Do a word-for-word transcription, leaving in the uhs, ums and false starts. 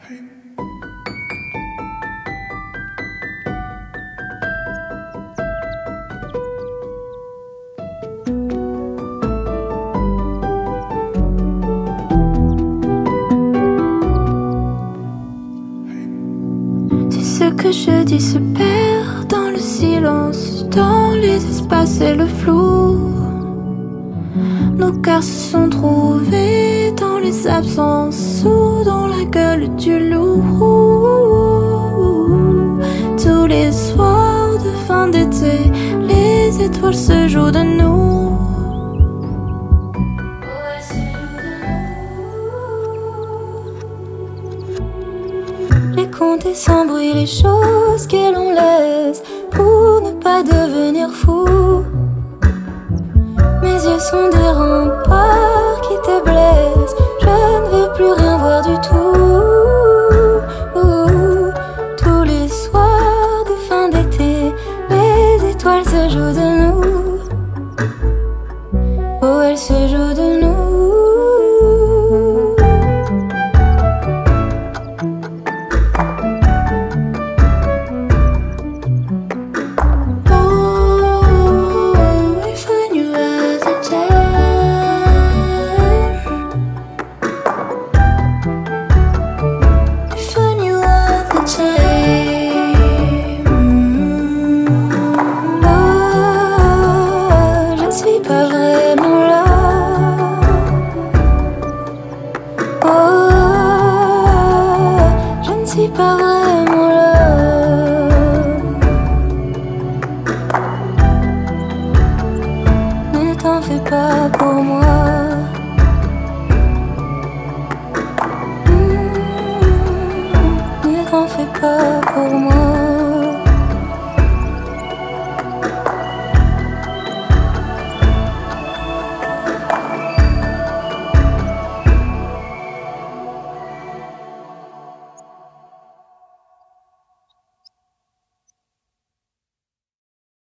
Ce que je dis se perd dans le silence, dans les espaces et le flou. Nos cœurs se sont trouvés dans les absences ou dans la gueule du loup. Tous les soirs de fin d'été, les étoiles se jouent de nous. Compter sans bruit les choses que l'on laisse pour ne pas devenir fou. Mes yeux sont des remparts qui te blessent. Je ne veux plus rien voir du tout. Tous les soirs de fin d'été, les étoiles se jouent de nous. Oh, elles se jouent de nous. Je ne suis pas vrai.